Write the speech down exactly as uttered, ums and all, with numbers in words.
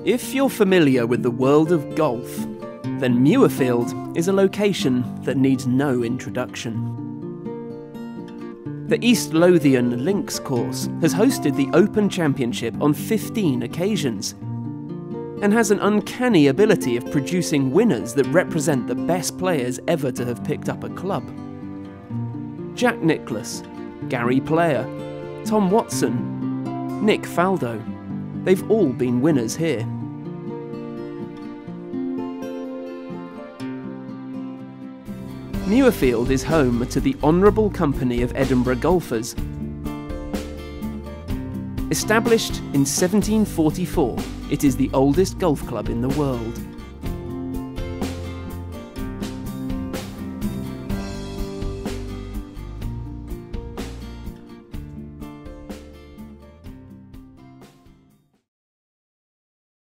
If you're familiar with the world of golf, then Muirfield is a location that needs no introduction. The East Lothian Links course has hosted the Open Championship on fifteen occasions and has an uncanny ability of producing winners that represent the best players ever to have picked up a club. Jack Nicklaus, Gary Player, Tom Watson, Nick Faldo, they've all been winners here. Muirfield is home to the Honourable Company of Edinburgh Golfers. Established in seventeen forty-four, it is the oldest golf club in the world.